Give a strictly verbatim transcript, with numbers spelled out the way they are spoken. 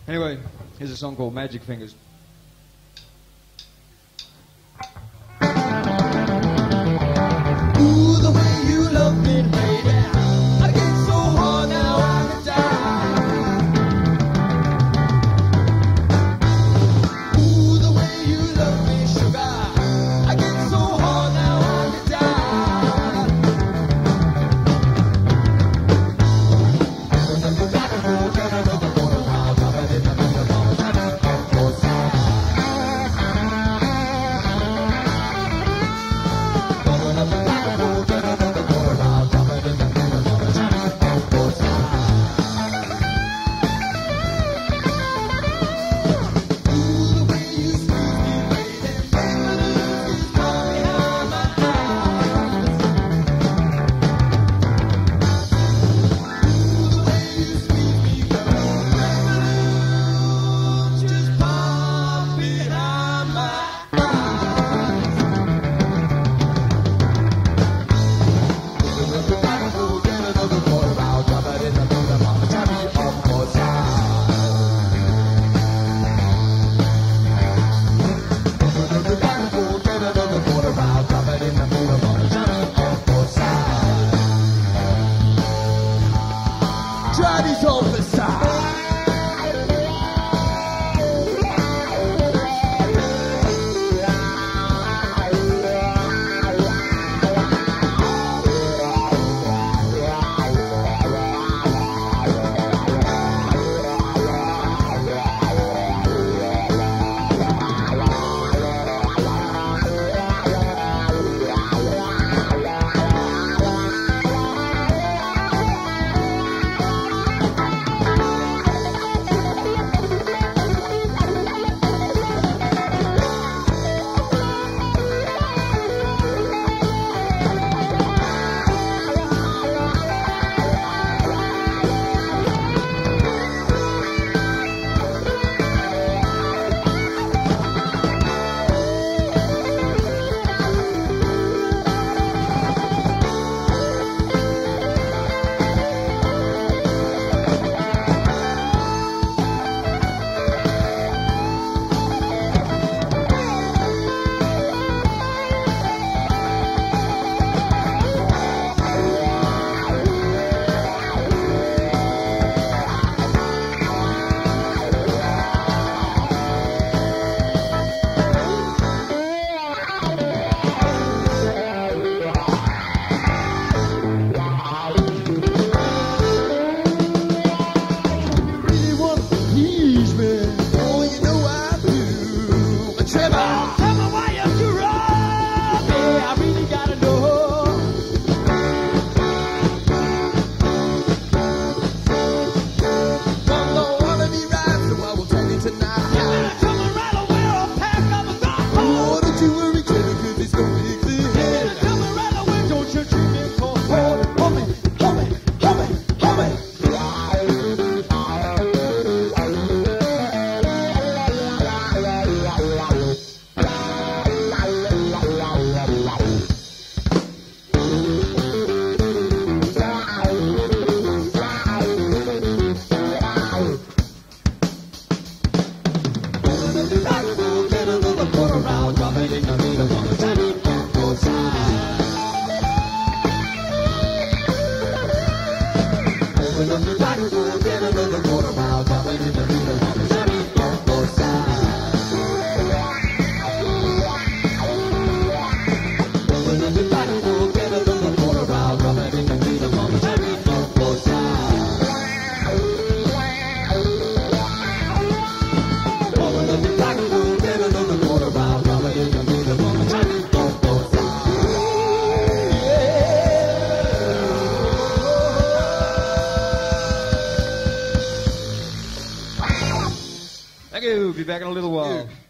Anyway, here's a song called Magic Fingers. Ooh, the way you love me, baby. I get so hard now I can die. Ooh, the way you love me, sugar. I get so hard now I can die. Try these over side. Thank you. Be back in a little while.